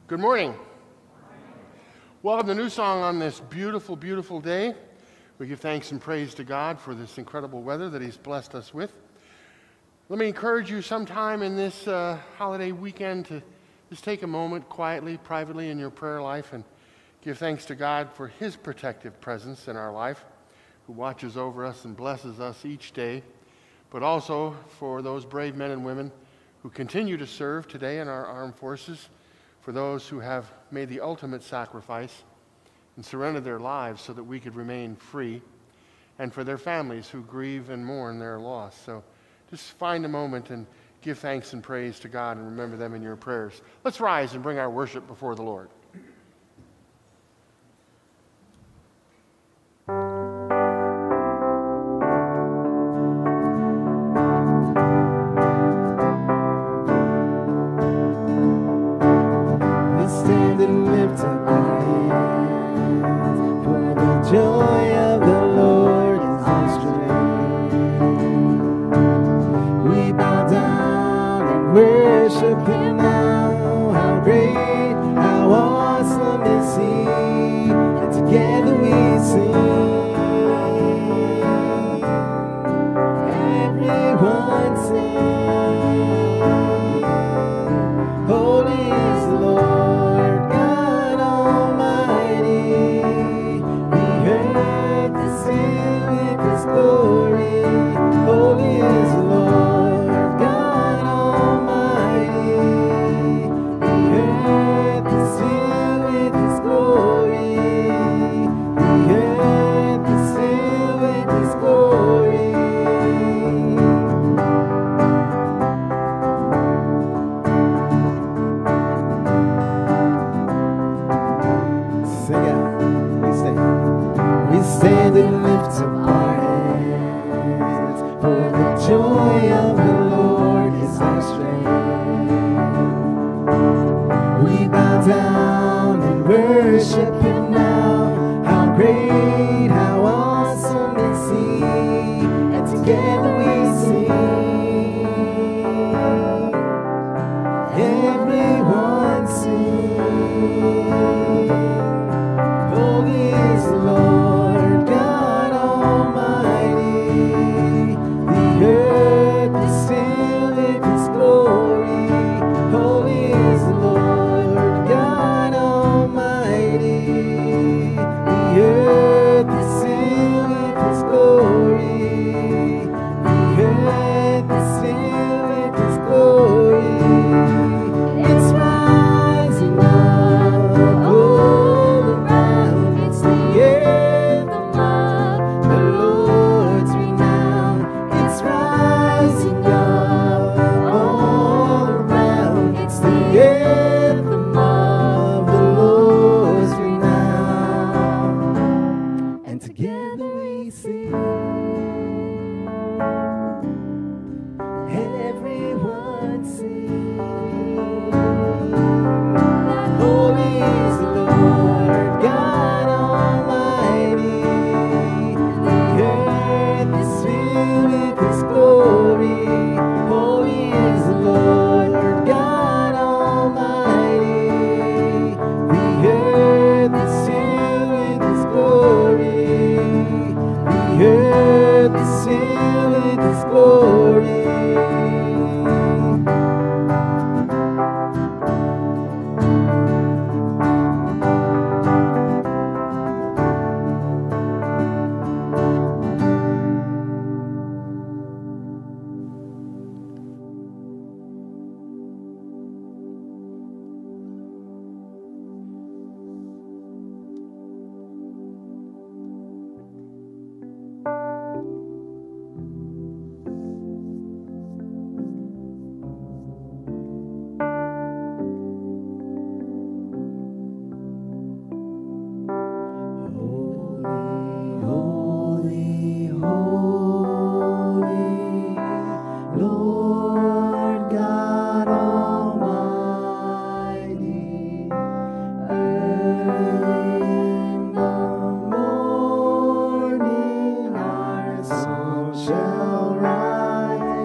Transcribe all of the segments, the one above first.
Good morning. Welcome to New Song on this beautiful, beautiful day. We give thanks and praise to God for this incredible weather that He's blessed us with. Let me encourage you sometime in this holiday weekend to just take a moment quietly, privately in your prayer life and give thanks to God for His protective presence in our life, who watches over us and blesses us each day, but also for those brave men and women who continue to serve today in our armed forces, for those who have made the ultimate sacrifice and surrendered their lives so that we could remain free, and for their families who grieve and mourn their loss. So just find a moment and give thanks and praise to God and remember them in your prayers. Let's rise and bring our worship before the Lord.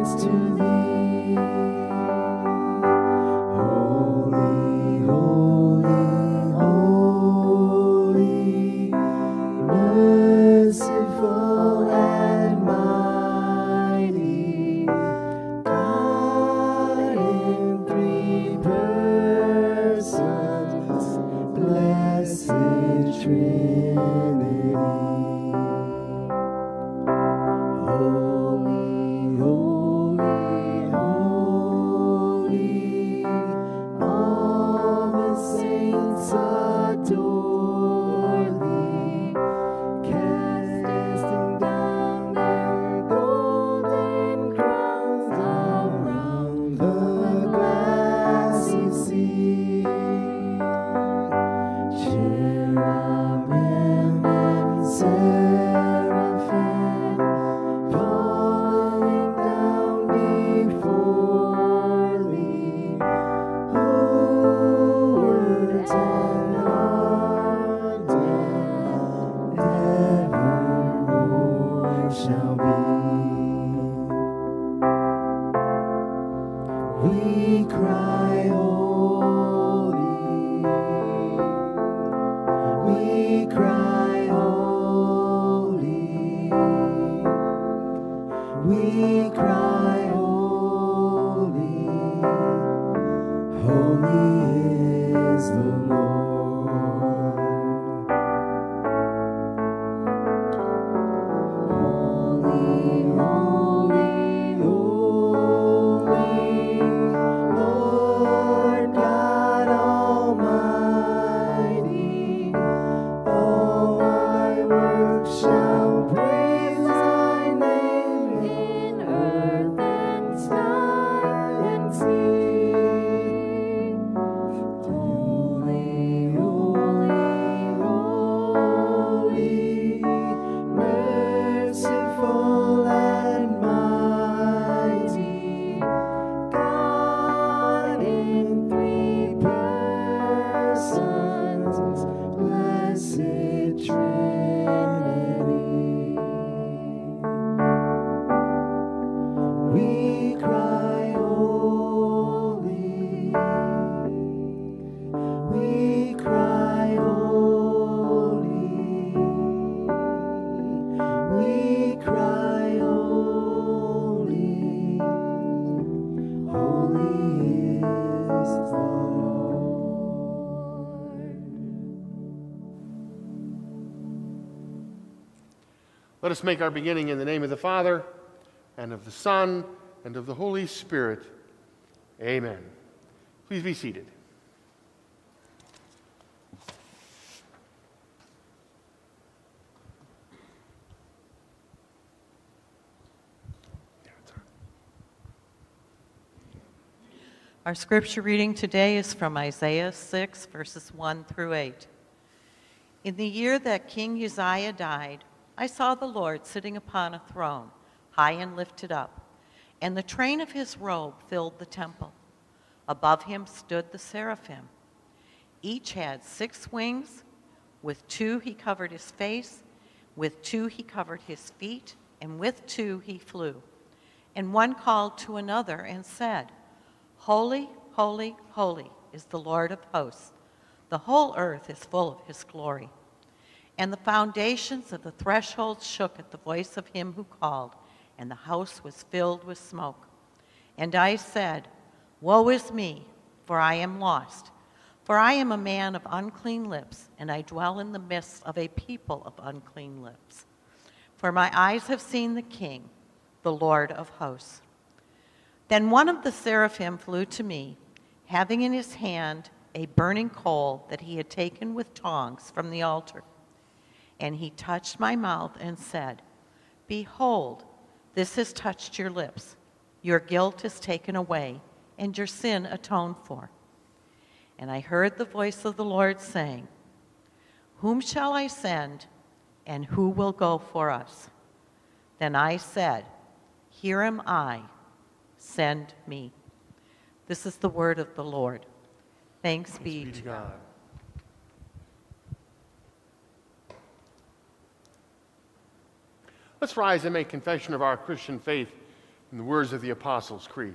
Holy, We cry, holy. We cry, holy. We cry, holy. Holy is the Lord. Holy, holy, holy, Lord God Almighty. All thy works shall praise thy name in earth and sky and sea. Holy, holy, holy, merciful and mighty, God in three persons, blessed Trinity. We cry, holy. We cry, holy. We cry, holy. Holy is the Lord. Let us make our beginning in the name of the Father, and of the Son, and of the Holy Spirit. Amen. Please be seated. Our scripture reading today is from Isaiah 6, verses 1 through 8. In the year that King Uzziah died, I saw the Lord sitting upon a throne, high and lifted up, and the train of his robe filled the temple. Above him stood the seraphim. Each had 6 wings. With 2 he covered his face, with 2 he covered his feet, and with 2 he flew. And one called to another and said, Holy, holy, holy is the Lord of hosts. The whole earth is full of his glory. And the foundations of the threshold shook at the voice of him who called, and the house was filled with smoke. And I said, Woe is me, for I am lost. For I am a man of unclean lips, and I dwell in the midst of a people of unclean lips. For my eyes have seen the King, the Lord of hosts. Then one of the seraphim flew to me, having in his hand a burning coal that he had taken with tongs from the altar. And he touched my mouth and said, Behold, this has touched your lips. Your guilt is taken away, and your sin atoned for. And I heard the voice of the Lord saying, Whom shall I send, and who will go for us? Then I said, Here am I. Send me. This is the word of the Lord. Thanks be to God. Let's rise and make confession of our Christian faith in the words of the Apostles' Creed.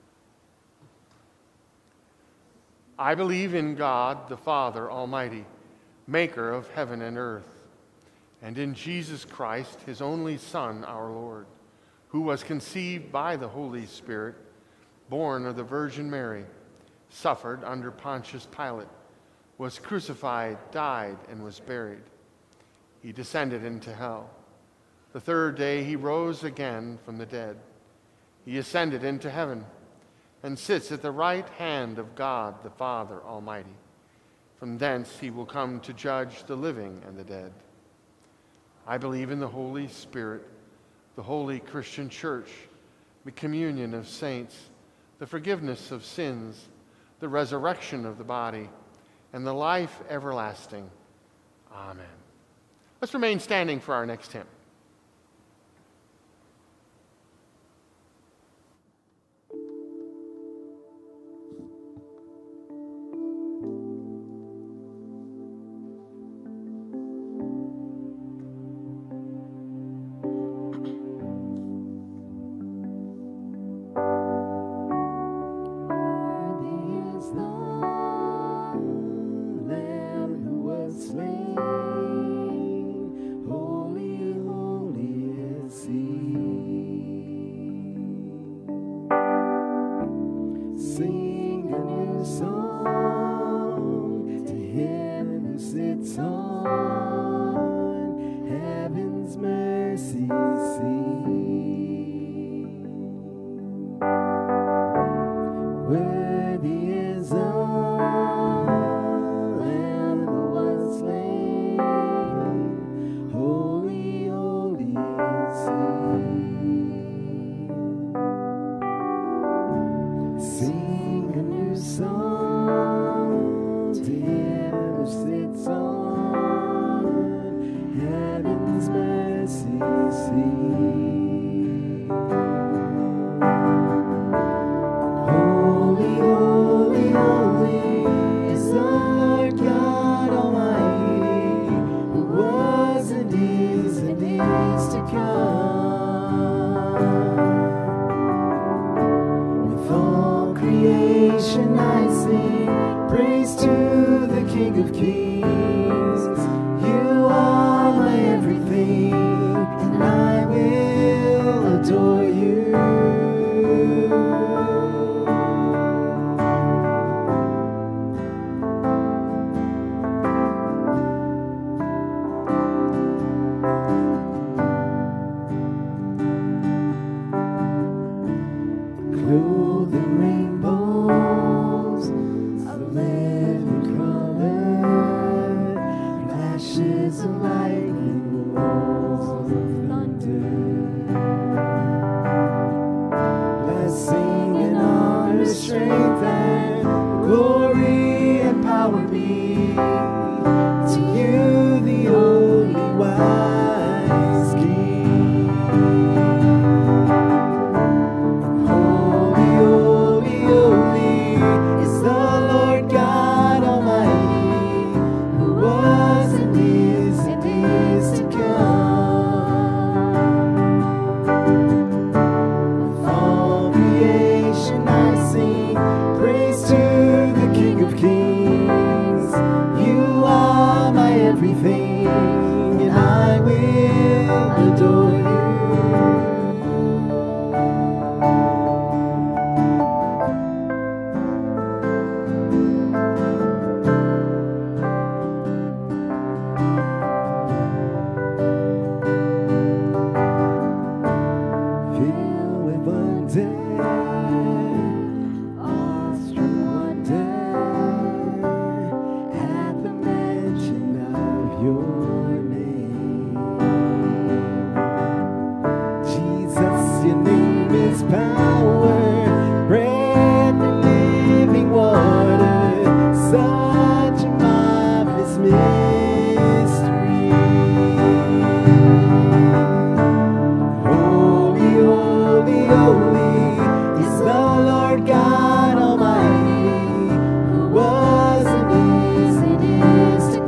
I believe in God, the Father Almighty, maker of heaven and earth, and in Jesus Christ, his only Son, our Lord, who was conceived by the Holy Spirit, born of the Virgin Mary, suffered under Pontius Pilate, was crucified, died, and was buried. He descended into hell. The third day he rose again from the dead. He ascended into heaven and sits at the right hand of God the Father Almighty. From thence he will come to judge the living and the dead. I believe in the Holy Spirit, the holy Christian church, the communion of saints, the forgiveness of sins, the resurrection of the body, and the life everlasting. Amen. Let's remain standing for our next hymn. Sing a new song to him who sits on heaven's mercy seat. Worthy is the Lamb who was slain. Holy, holy is he. Sing a new song to him who sits on heaven's mercy seat. Holy, holy, holy is the Lord God Almighty, who was and is to come. With all creation I sing praise to the King of Kings. You are my everything, and I will adore you. Clothed in rainbows of 11 colors, flashes of lightning, rolls of thunder. Blessing and honor, strength and glory and power be to you, the only wise King. Holy, holy, holy is the Lord God Almighty, who was and is to come. With all creation I sing praise to the King of Kings. You are my everything, and I will adore you. Filled with wonder, awestruck wonder, at the mention of your name. Jesus, your name is power, breath and living water, such a marvelous mystery. Holy, holy, holy is the Lord God Almighty, who was and is to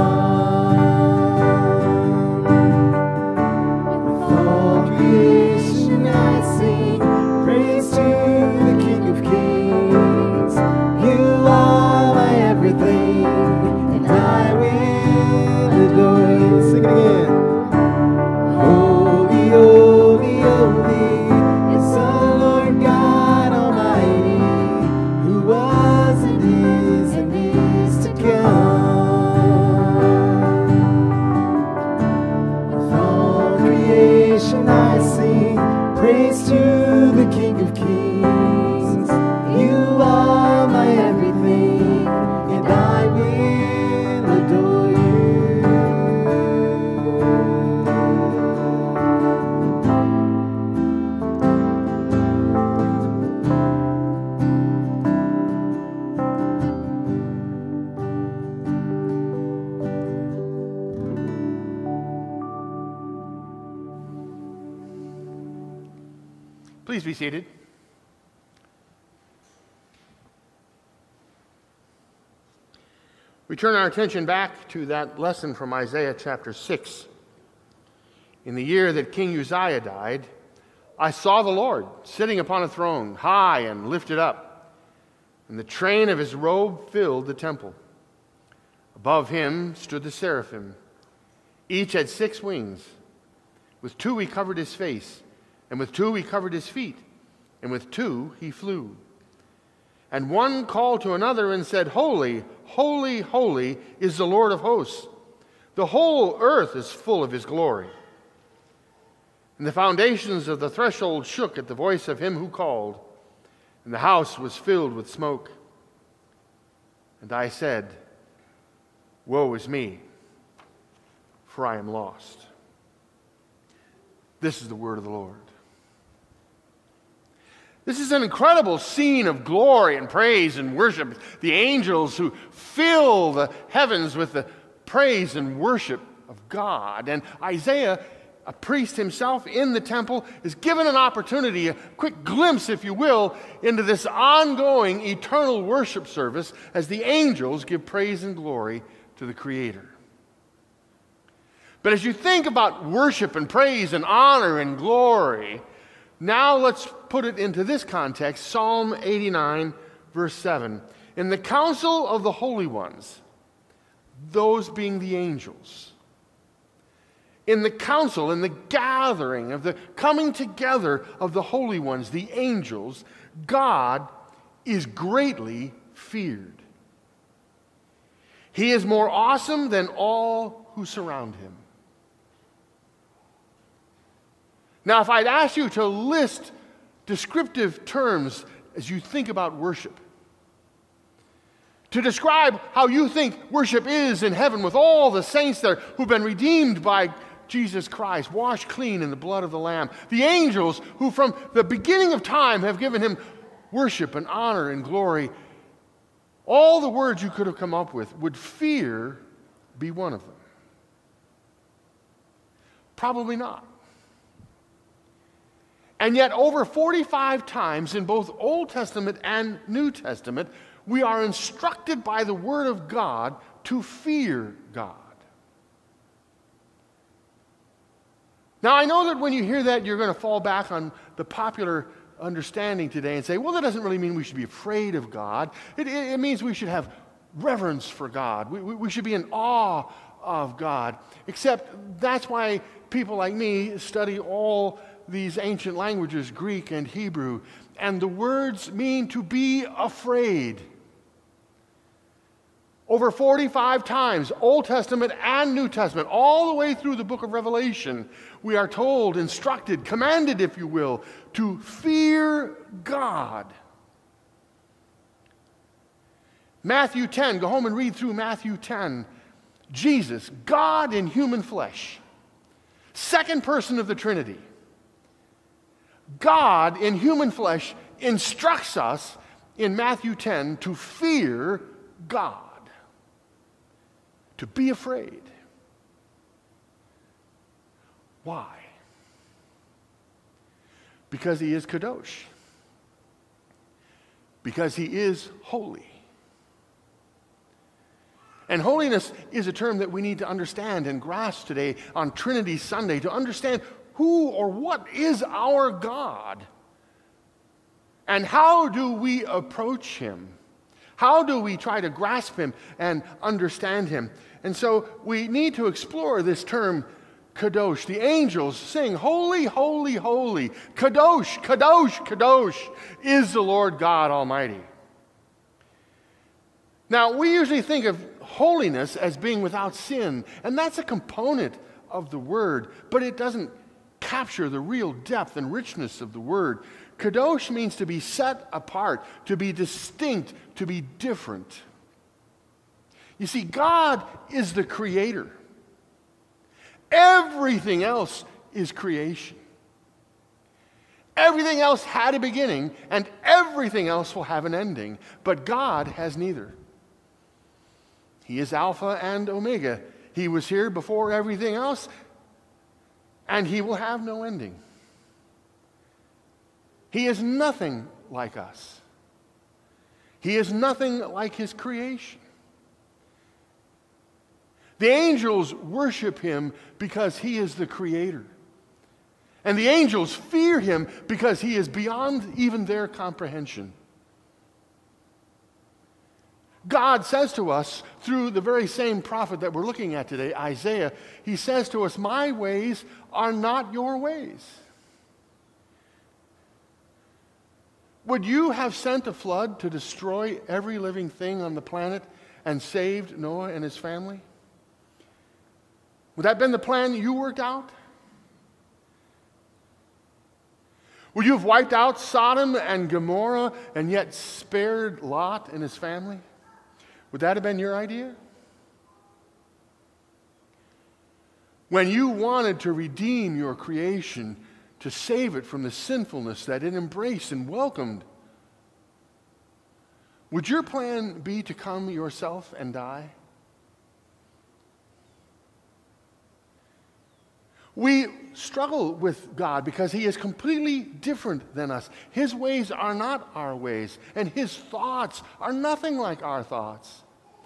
come. With all creation I sing praise to the King of Kings. You are my everything, and I will adore you. Sing it again. Holy, holy, holy is the Lord God Almighty, who was and is to come. With all creation I sing praise to the King of Kings. You are my everything, and I will adore you. Please be seated. We turn our attention back to that lesson from Isaiah chapter 6. In the year that King Uzziah died, I saw the Lord sitting upon a throne, high and lifted up, and the train of his robe filled the temple. Above him stood the seraphim. Each had 6 wings. With 2 he covered his face, and with 2 he covered his feet, and with 2 he flew. And one called to another and said, Holy, holy, holy is the Lord of hosts. The whole earth is full of his glory. And the foundations of the threshold shook at the voice of him who called, and the house was filled with smoke. And I said, Woe is me, for I am lost. This is the word of the Lord. This is an incredible scene of glory and praise and worship. The angels who fill the heavens with the praise and worship of God. And Isaiah, a priest himself in the temple, is given an opportunity, a quick glimpse, if you will, into this ongoing eternal worship service as the angels give praise and glory to the Creator. But as you think about worship and praise and honor and glory, now let's put it into this context, Psalm 89, verse 7. In the council of the holy ones, those being the angels, in the council, in the gathering of the coming together of the holy ones, the angels, God is greatly feared. He is more awesome than all who surround him. Now, if I'd ask you to list descriptive terms as you think about worship, to describe how you think worship is in heaven with all the saints there who've been redeemed by Jesus Christ, washed clean in the blood of the Lamb, the angels who from the beginning of time have given him worship and honor and glory, all the words you could have come up with, would fear be one of them? Probably not. And yet over 45 times in both Old Testament and New Testament, we are instructed by the Word of God to fear God. Now, I know that when you hear that, you're going to fall back on the popular understanding today and say, well, that doesn't really mean we should be afraid of God. It means we should have reverence for God. We should be in awe of God. Except that's why people like me study all these ancient languages, Greek and Hebrew, and the words mean to be afraid. Over 45 times, Old Testament and New Testament, all the way through the book of Revelation, we are told, instructed, commanded, if you will, to fear God. Matthew 10, go home and read through Matthew 10. Jesus, God in human flesh, second person of the Trinity. God in human flesh instructs us in Matthew 10 to fear God, to be afraid. Why? Because he is kadosh. Because he is holy. And holiness is a term that we need to understand and grasp today on Trinity Sunday, to understand who or what is our God? And how do we approach him? How do we try to grasp him and understand him? And so we need to explore this term, kadosh. The angels sing, holy, holy, holy, kadosh, kadosh, kadosh is the Lord God Almighty. Now, we usually think of holiness as being without sin, and that's a component of the word, but it doesn't capture the real depth and richness of the word. Kadosh means to be set apart, to be distinct, to be different. You see, God is the creator. Everything else is creation. Everything else had a beginning, and everything else will have an ending, but God has neither. He is Alpha and Omega. He was here before everything else, and he will have no ending. He is nothing like us. He is nothing like his creation. The angels worship him because he is the creator. And the angels fear him because he is beyond even their comprehension. God says to us through the very same prophet that we're looking at today, Isaiah, he says to us, my ways are not your ways. Would you have sent a flood to destroy every living thing on the planet and saved Noah and his family? Would that have been the plan you worked out? Would you have wiped out Sodom and Gomorrah and yet spared Lot and his family? Would that have been your idea? When you wanted to redeem your creation, to save it from the sinfulness that it embraced and welcomed, would your plan be to come yourself and die? We struggle with God because He is completely different than us. His ways are not our ways, and His thoughts are nothing like our thoughts.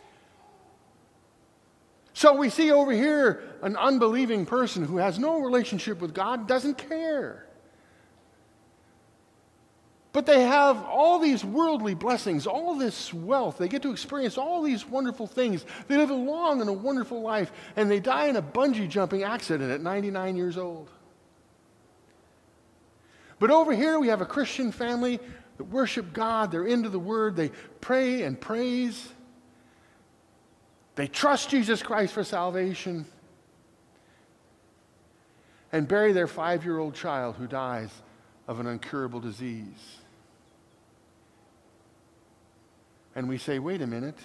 So we see over here an unbelieving person who has no relationship with God, doesn't care. But they have all these worldly blessings, all this wealth. They get to experience all these wonderful things. They live a long and a wonderful life, and they die in a bungee jumping accident at 99 years old. But over here we have a Christian family that worship God. They're into the Word. They pray and praise. They trust Jesus Christ for salvation and bury their 5-year-old child who dies of an incurable disease. And we say, wait a minute.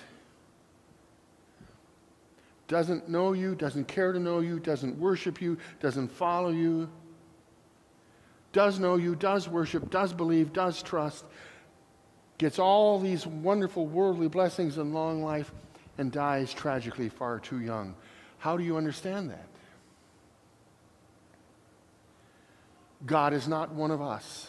Doesn't know you, doesn't care to know you, doesn't worship you, doesn't follow you, does know you, does worship, does believe, does trust, gets all these wonderful worldly blessings and long life, and dies tragically far too young. How do you understand that? God is not one of us.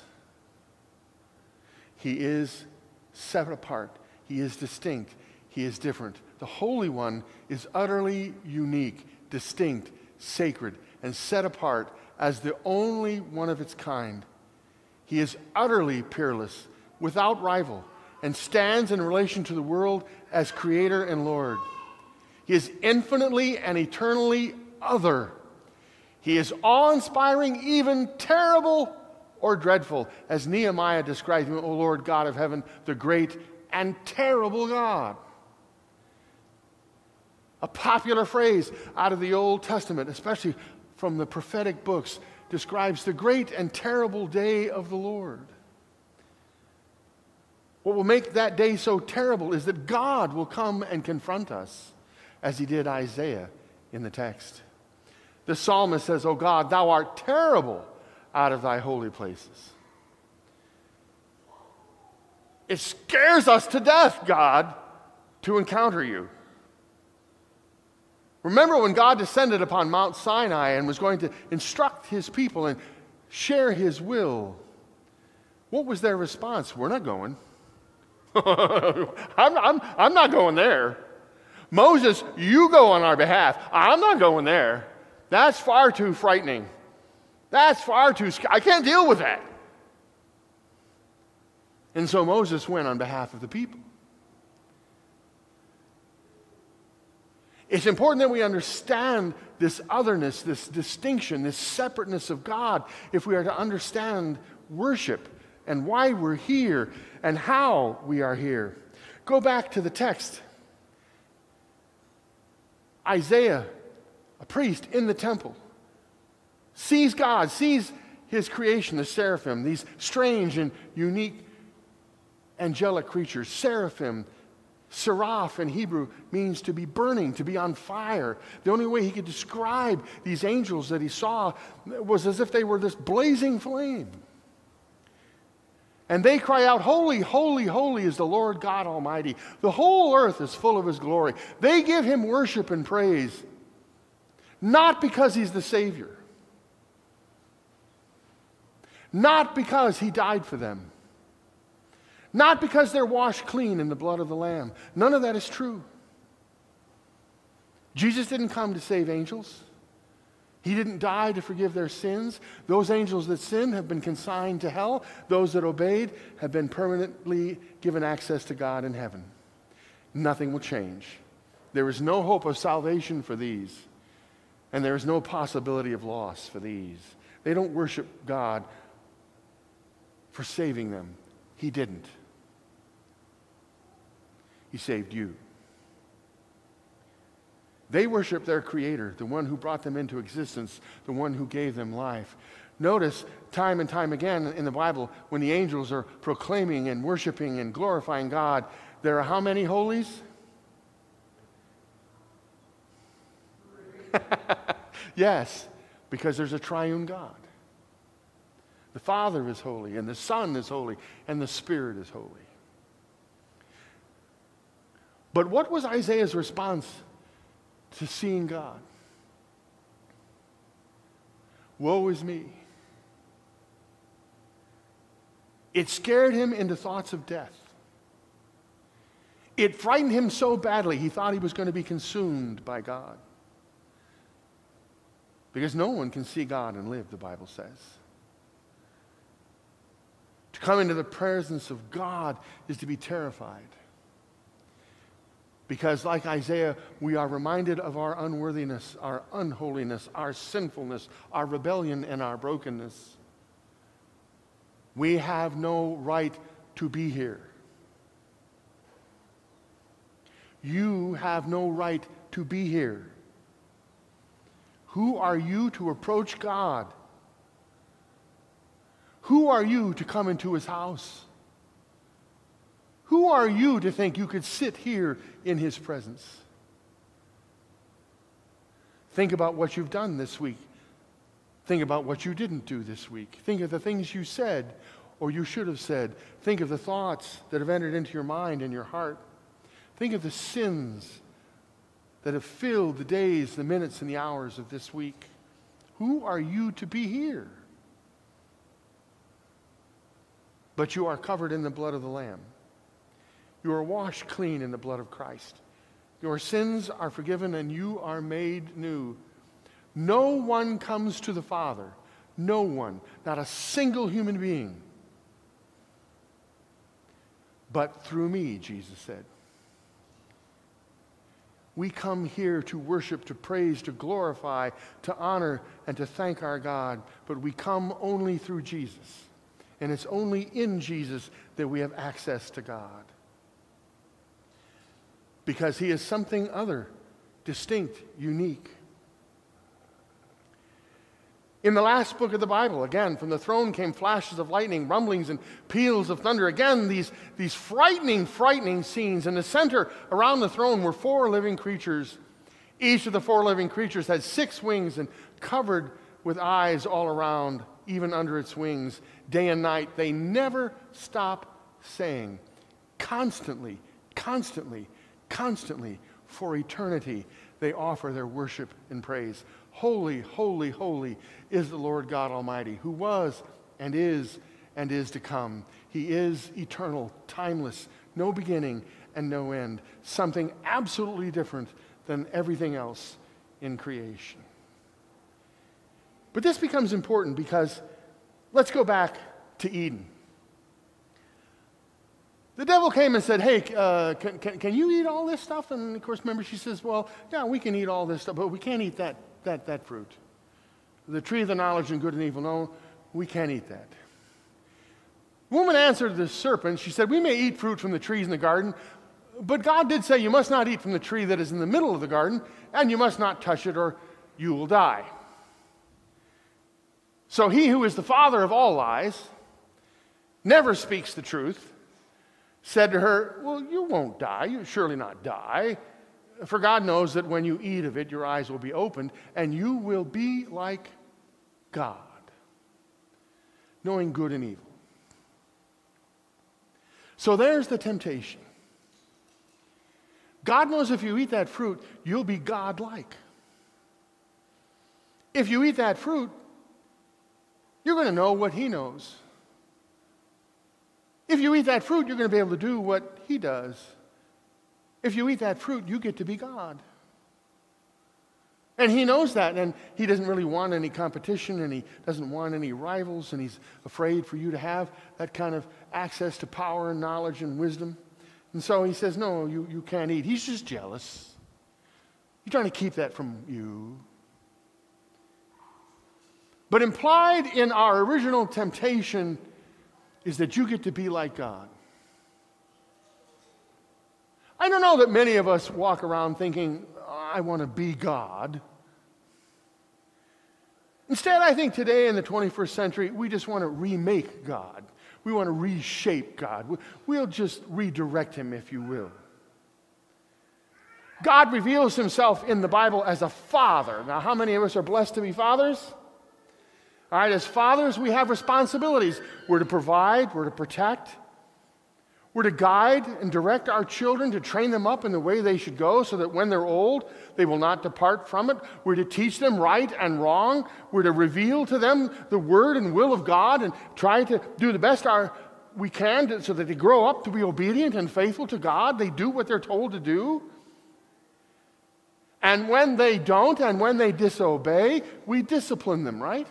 He is set apart. He is distinct. He is different. The Holy One is utterly unique, distinct, sacred, and set apart as the only one of its kind. He is utterly peerless, without rival, and stands in relation to the world as Creator and Lord. He is infinitely and eternally other. He is awe-inspiring, even terrible or dreadful, as Nehemiah describes him, O Lord God of heaven, the great and terrible God. A popular phrase out of the Old Testament, especially from the prophetic books, describes the great and terrible day of the Lord. What will make that day so terrible is that God will come and confront us, as He did Isaiah in the text. The psalmist says, O God, Thou art terrible out of Thy holy places. It scares us to death, God, to encounter You. Remember when God descended upon Mount Sinai and was going to instruct His people and share His will? What was their response? We're not going. I'm not going there. Moses, you go on our behalf. I'm not going there. That's far too frightening. That's far too scary. I can't deal with that. And so Moses went on behalf of the people. It's important that we understand this otherness, this distinction, this separateness of God if we are to understand worship and why we're here and how we are here. Go back to the text. Isaiah, a priest in the temple, sees God, sees His creation, the seraphim, these strange and unique angelic creatures. Seraphim, seraph in Hebrew, means to be burning, to be on fire. The only way he could describe these angels that he saw was as if they were this blazing flame. And they cry out, Holy, holy, holy is the Lord God Almighty. The whole earth is full of His glory. They give Him worship and praise, not because He's the Savior, not because He died for them, not because they're washed clean in the blood of the Lamb. None of that is true. Jesus didn't come to save angels. He didn't die to forgive their sins. Those angels that sinned have been consigned to hell. Those that obeyed have been permanently given access to God in heaven. Nothing will change. There is no hope of salvation for these, and there is no possibility of loss for these. They don't worship God for saving them. He didn't. He saved you. They worship their Creator, the one who brought them into existence, the one who gave them life. Notice time and time again in the Bible, when the angels are proclaiming and worshiping and glorifying God, there are how many holies? Yes, because there's a triune God. The Father is holy, and the Son is holy, and the Spirit is holy. But what was Isaiah's response to seeing God? Woe is me. It scared him into thoughts of death. It frightened him so badly he thought he was going to be consumed by God. Because no one can see God and live, the Bible says. To come into the presence of God is to be terrified. Because like Isaiah, we are reminded of our unworthiness, our unholiness, our sinfulness, our rebellion, and our brokenness. We have no right to be here. You have no right to be here. Who are you to approach God? Who are you to come into His house? Who are you to think you could sit here in His presence? Think about what you've done this week. Think about what you didn't do this week. Think of the things you said or you should have said. Think of the thoughts that have entered into your mind and your heart. Think of the sins that have filled the days, the minutes, and the hours of this week. Who are you to be here? But you are covered in the blood of the Lamb. You are washed clean in the blood of Christ. Your sins are forgiven and you are made new. No one comes to the Father. No one. Not a single human being. But through me, Jesus said. We come here to worship, to praise, to glorify, to honor, and to thank our God. But we come only through Jesus. And it's only in Jesus that we have access to God. Because He is something other, distinct, unique. In the last book of the Bible, again, from the throne came flashes of lightning, rumblings, and peals of thunder. Again, these frightening, frightening scenes. In the center, around the throne, were 4 living creatures. Each of the 4 living creatures had 6 wings and covered with eyes all around, even under its wings. Day and night, they never stop saying, constantly, constantly, constantly, for eternity, they offer their worship and praise. Holy, holy, holy is the Lord God Almighty, who was and is to come. He is eternal, timeless, no beginning and no end. Something absolutely different than everything else in creation. But this becomes important because let's go back to Eden. The devil came and said, hey, can you eat all this stuff? And of course, remember, she says, well, yeah, we can eat all this stuff, but we can't eat that fruit. The tree of the knowledge of good and evil, no, we can't eat that. The woman answered the serpent, she said, we may eat fruit from the trees in the garden, but God did say you must not eat from the tree that is in the middle of the garden, and you must not touch it or you will die. So he who is the father of all lies, never speaks the truth, said to her, well, you won't die. You'll surely not die. For God knows that when you eat of it, your eyes will be opened, and you will be like God, knowing good and evil. So there's the temptation. God knows if you eat that fruit, you'll be God-like. If you eat that fruit, you're going to know what He knows. If you eat that fruit, you're going to be able to do what He does. If you eat that fruit, you get to be God. And He knows that, and He doesn't really want any competition, and He doesn't want any rivals, and He's afraid for you to have that kind of access to power and knowledge and wisdom. And so He says, no, you can't eat. He's just jealous. He's trying to keep that from you. But implied in our original temptation is that you get to be like God. I don't know that many of us walk around thinking, I want to be God. Instead, I think today in the 21st century, we just want to remake God. We want to reshape God. We'll just redirect him, if you will. God reveals himself in the Bible as a father. Now, how many of us are blessed to be fathers? All right, as fathers, we have responsibilities. We're to provide, we're to protect, we're to guide and direct our children to train them up in the way they should go so that when they're old, they will not depart from it. We're to teach them right and wrong. We're to reveal to them the word and will of God and try to do the best we can so that they grow up to be obedient and faithful to God. They do what they're told to do. And when they don't and when they disobey, we discipline them, right?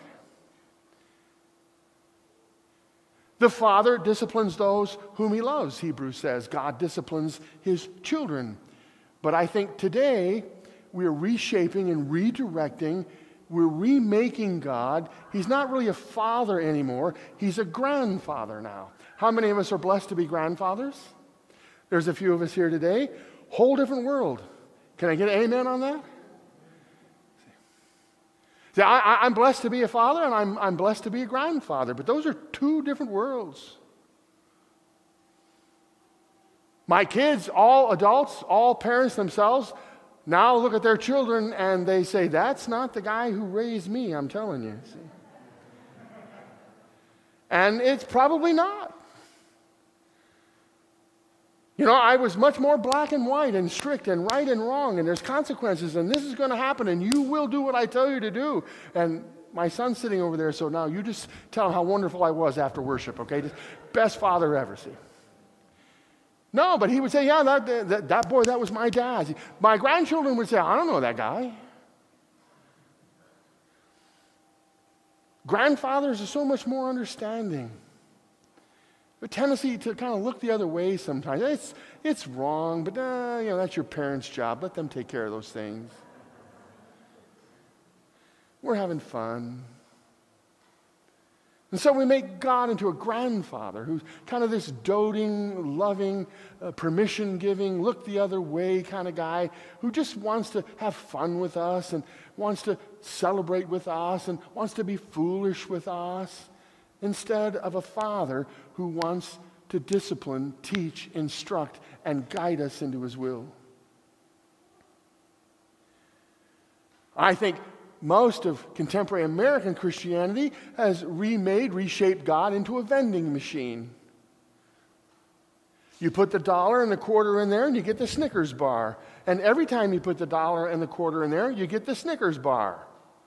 The Father disciplines those whom he loves, Hebrews says. God disciplines his children. But I think today we're reshaping and redirecting. We're remaking God. He's not really a father anymore. He's a grandfather now. How many of us are blessed to be grandfathers? There's a few of us here today. Whole different world. Can I get an amen on that? See, I'm blessed to be a father and I'm blessed to be a grandfather, but those are two different worlds. My kids, all adults, all parents themselves, now look at their children and they say, that's not the guy who raised me, I'm telling you. See? And it's probably not. You know, I was much more black and white and strict and right and wrong, and there's consequences, and this is going to happen, and you will do what I tell you to do. And my son's sitting over there, so now you just tell him how wonderful I was after worship, okay? Just best father ever, see? No, but he would say, yeah, that boy, that was my dad. See, my grandchildren would say, I don't know that guy. Grandfathers are so much more understanding. A tendency to kind of look the other way sometimes. It's wrong, but that's your parents' job. Let them take care of those things. We're having fun. And so we make God into a grandfather who's kind of this doting, loving, permission-giving, look the other way kind of guy who just wants to have fun with us and wants to celebrate with us and wants to be foolish with us, instead of a father who wants to discipline, teach, instruct, and guide us into his will. I think most of contemporary American Christianity has reshaped God into a vending machine. You put the dollar and the quarter in there and you get the Snickers bar. And every time you put the dollar and the quarter in there, you get the Snickers bar.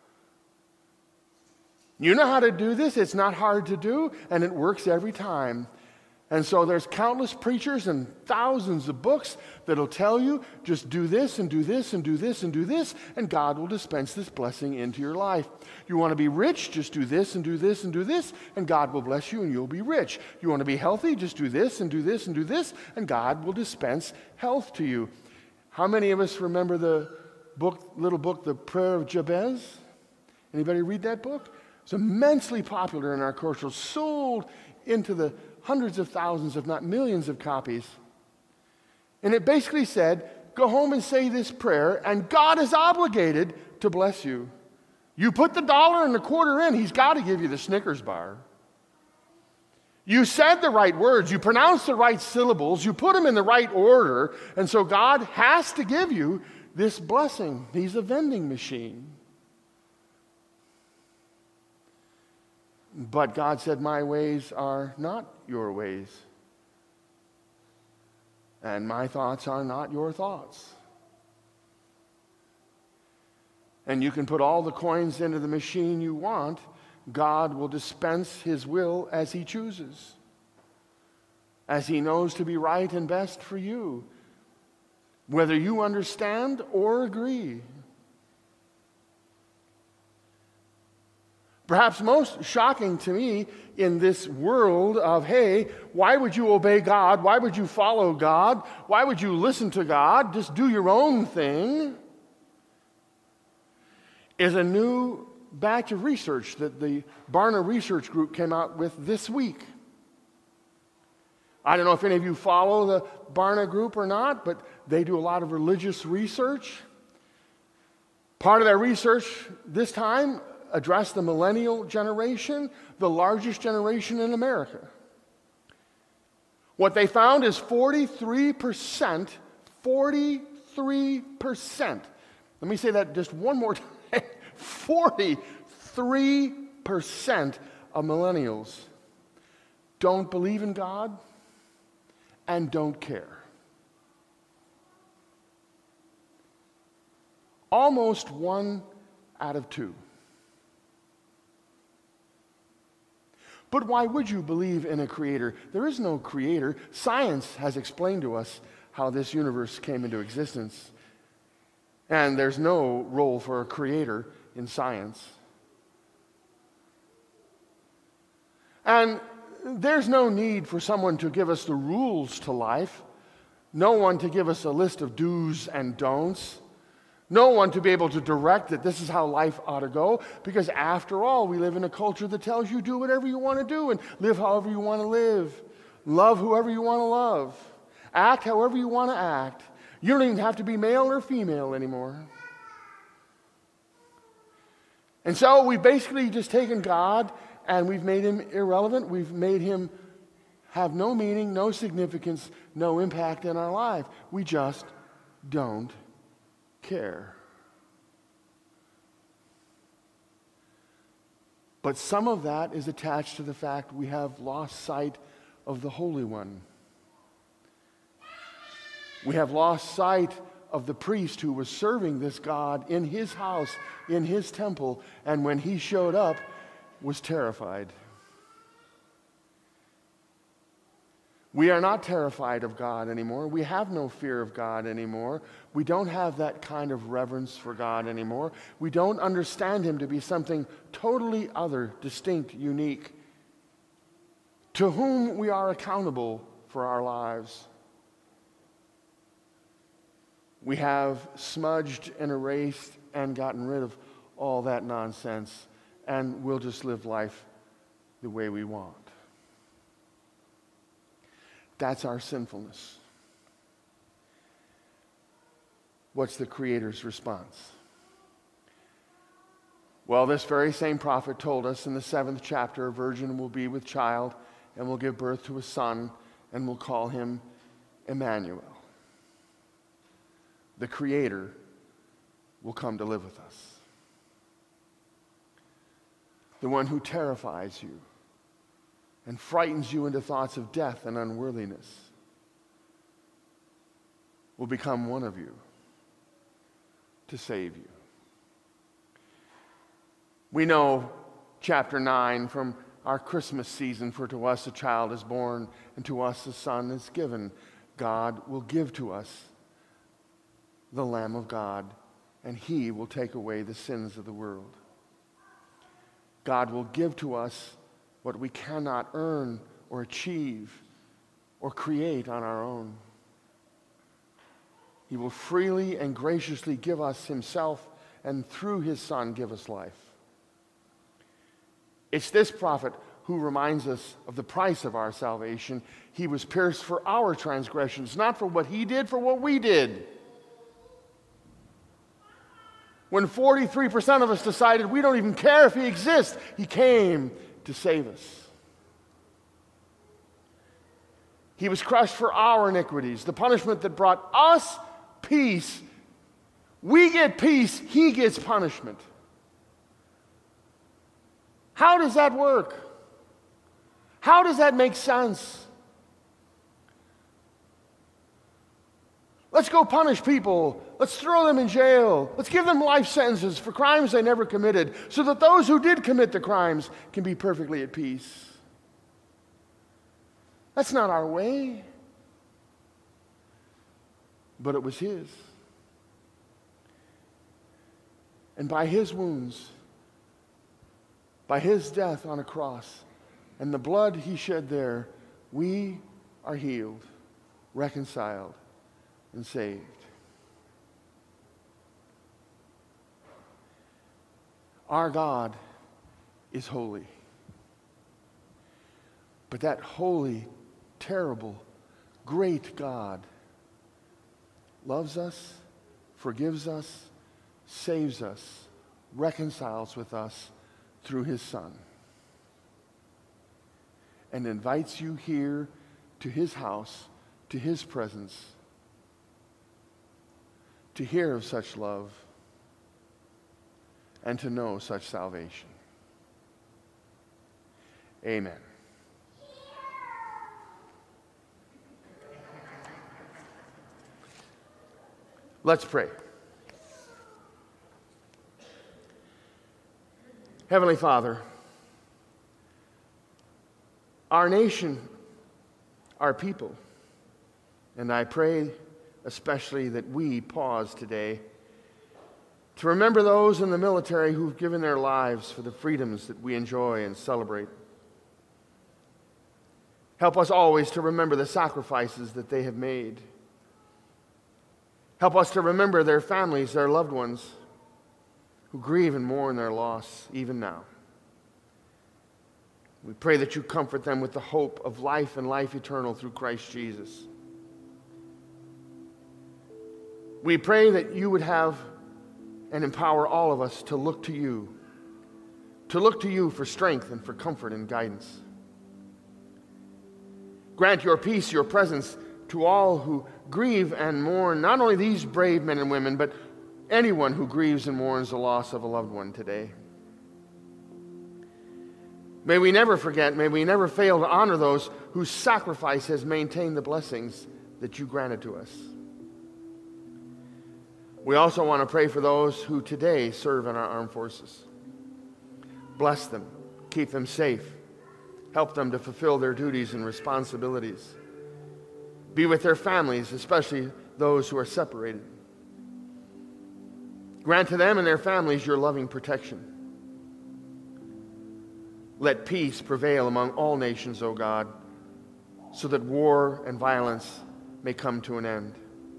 You know how to do this. It's not hard to do, and it works every time. And so there's countless preachers and thousands of books that'll tell you, just do this and do this and do this and do this, and God will dispense this blessing into your life. You want to be rich? Just do this and do this and do this, and God will bless you and you'll be rich. You want to be healthy? Just do this and do this and do this, and God will dispense health to you. How many of us remember the little book, The Prayer of Jabez? Anybody read that book? It's immensely popular in our culture, sold into the hundreds of thousands, if not millions of copies. And it basically said, go home and say this prayer, and God is obligated to bless you. You put the dollar and the quarter in, he's got to give you the Snickers bar. You said the right words, you pronounced the right syllables, you put them in the right order, and so God has to give you this blessing. He's a vending machine. But God said, my ways are not your ways. And my thoughts are not your thoughts. And you can put all the coins into the machine you want. God will dispense his will as he chooses, as he knows to be right and best for you, whether you understand or agree. Perhaps most shocking to me in this world of, hey, why would you obey God? Why would you follow God? Why would you listen to God? Just do your own thing, is a new batch of research that the Barna Research Group came out with this week. I don't know if any of you follow the Barna Group or not, but they do a lot of religious research. Part of their research this time addressed the millennial generation, the largest generation in America. What they found is 43%, 43%. Let me say that just one more time. 43% of millennials don't believe in God and don't care. Almost 1 out of 2. But why would you believe in a creator? There is no creator. Science has explained to us how this universe came into existence. And there's no role for a creator in science. And there's no need for someone to give us the rules to life. No one to give us a list of do's and don'ts. No one to be able to direct that this is how life ought to go, because after all, we live in a culture that tells you do whatever you want to do and live however you want to live. Love whoever you want to love. Act however you want to act. You don't even have to be male or female anymore. And so we've basically just taken God and we've made him irrelevant. We've made him have no meaning, no significance, no impact in our life. We just don't care. But some of that is attached to the fact we have lost sight of the Holy One. We have lost sight of the priest who was serving this God in his house, in his temple, and when he showed up, was terrified. We are not terrified of God anymore. We have no fear of God anymore. We don't have that kind of reverence for God anymore. We don't understand him to be something totally other, distinct, unique, to whom we are accountable for our lives. We have smudged and erased and gotten rid of all that nonsense, and we'll just live life the way we want. That's our sinfulness. What's the Creator's response? Well, this very same prophet told us in the 7th chapter, a virgin will be with child and will give birth to a son and will call him Emmanuel. The Creator will come to live with us. The one who terrifies you and frightens you into thoughts of death and unworthiness will become one of you to save you. We know chapter 9 from our Christmas season, for to us a child is born and to us a son is given. God will give to us the Lamb of God, and he will take away the sins of the world. God will give to us what we cannot earn or achieve or create on our own. He will freely and graciously give us himself, and through his Son give us life. It's this prophet who reminds us of the price of our salvation. He was pierced for our transgressions, not for what he did, for what we did. When 43% of us decided we don't even care if he exists, he came to save us. He was crushed for our iniquities, the punishment that brought us peace. We get peace, he gets punishment. How does that work? How does that make sense? Let's go punish people. Let's throw them in jail. Let's give them life sentences for crimes they never committed, so that those who did commit the crimes can be perfectly at peace. That's not our way. But it was his. And by his wounds, by his death on a cross, and the blood he shed there, we are healed, reconciled, and saved. Our God is holy. But that holy terrible, great God loves us, forgives us, saves us, reconciles with us through his Son, and invites you here to his house, to his presence, to hear of such love and to know such salvation. Amen. Let's pray. Heavenly Father, our nation, our people, and I pray especially that we pause today to remember those in the military who've given their lives for the freedoms that we enjoy and celebrate. Help us always to remember the sacrifices that they have made. Help us to remember their families, their loved ones, who grieve and mourn their loss even now. We pray that you comfort them with the hope of life and life eternal through Christ Jesus. We pray that you would have and empower all of us to look to you for strength and for comfort and guidance. Grant your peace, your presence to all who grieve and mourn, not only these brave men and women, but anyone who grieves and mourns the loss of a loved one today. May we never forget, may we never fail to honor those whose sacrifice has maintained the blessings that you granted to us. We also want to pray for those who today serve in our armed forces. Bless them, keep them safe, help them to fulfill their duties and responsibilities. Be with their families, especially those who are separated. Grant to them and their families your loving protection. Let peace prevail among all nations, O God, so that war and violence may come to an end.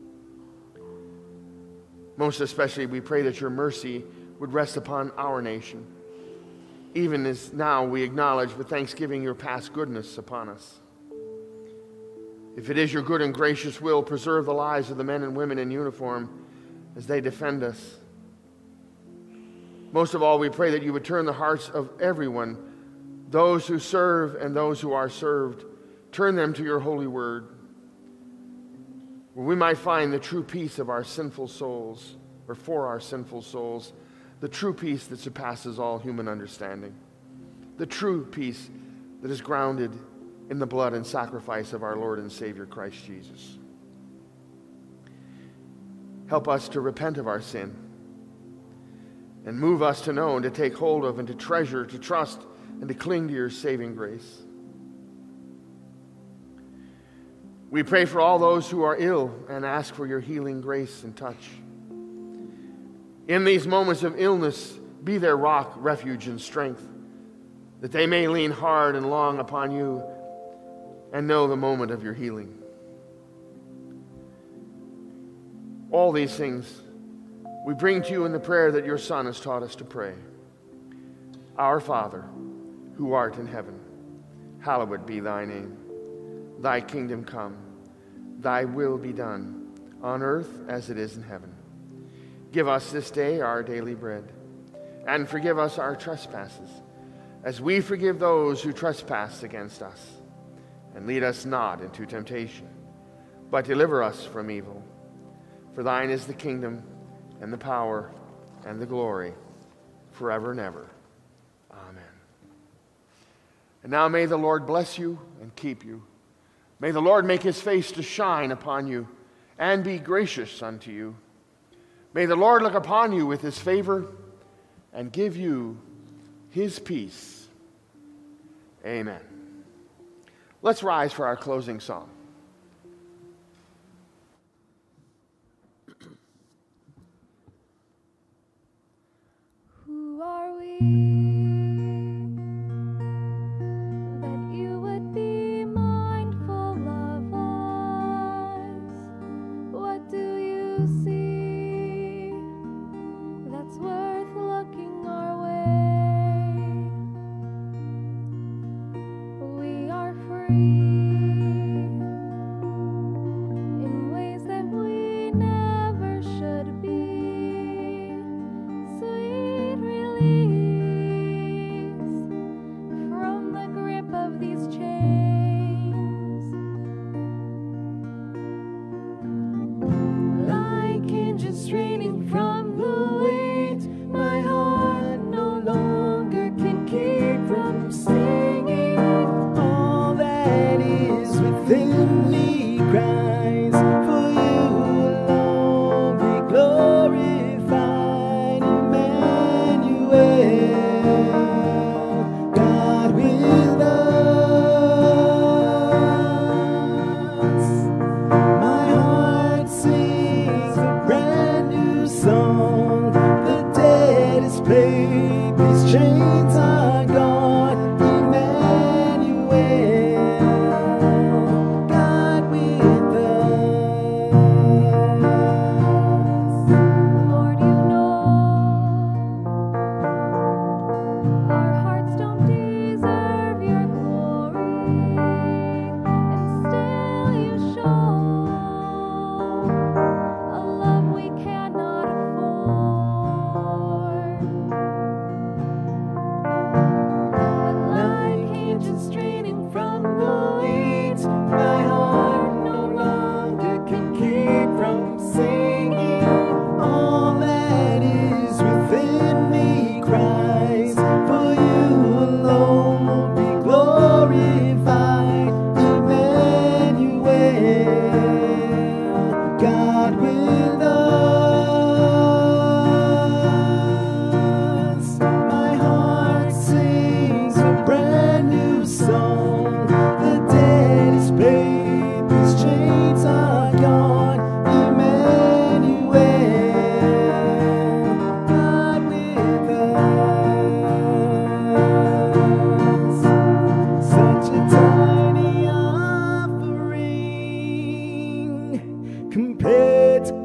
Most especially, we pray that your mercy would rest upon our nation, even as now we acknowledge with thanksgiving your past goodness upon us. If it is your good and gracious will, preserve the lives of the men and women in uniform as they defend us. Most of all, we pray that you would turn the hearts of everyone, those who serve and those who are served, turn them to your holy word, where we might find the true peace of our sinful souls, or for our sinful souls, the true peace that surpasses all human understanding, the true peace that is grounded in the blood and sacrifice of our Lord and Savior Christ Jesus. Help us to repent of our sin and move us to know and to take hold of and to treasure, to trust, and to cling to your saving grace. We pray for all those who are ill and ask for your healing grace and touch. In these moments of illness, be their rock, refuge, and strength, that they may lean hard and long upon you and know the moment of your healing. All these things we bring to you in the prayer that your Son has taught us to pray. Our Father, who art in heaven, hallowed be thy name. Thy kingdom come, thy will be done, on earth as it is in heaven. Give us this day our daily bread, and forgive us our trespasses, as we forgive those who trespass against us. And lead us not into temptation, but deliver us from evil. For thine is the kingdom, and the power, and the glory, forever and ever. Amen. And now may the Lord bless you and keep you. May the Lord make his face to shine upon you and be gracious unto you. May the Lord look upon you with his favor and give you his peace. Amen. Let's rise for our closing song. Who are we that you would be mindful of us? What do you see that's worth looking our way? We are free.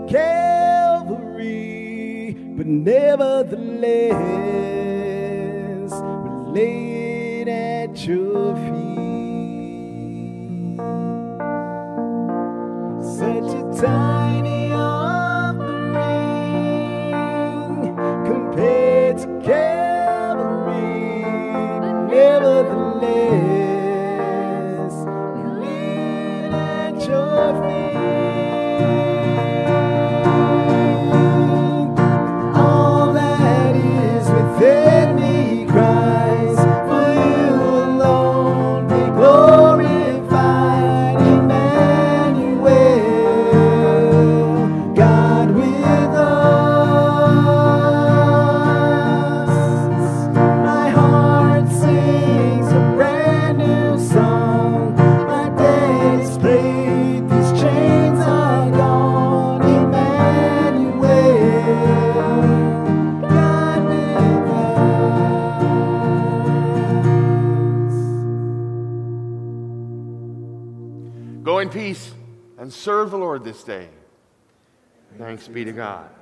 Calvary, but nevertheless, we lay it at your feet. Such a tiny offering compared to Calvary, but nevertheless, we lay it at your feet. All that is within me cries, for you alone be glorified, Emmanuel, God with us. My heart sings a brand new song, my days played, these chains are gone, Emmanuel, God with us. Go in peace and serve the Lord this day. Thanks be to God.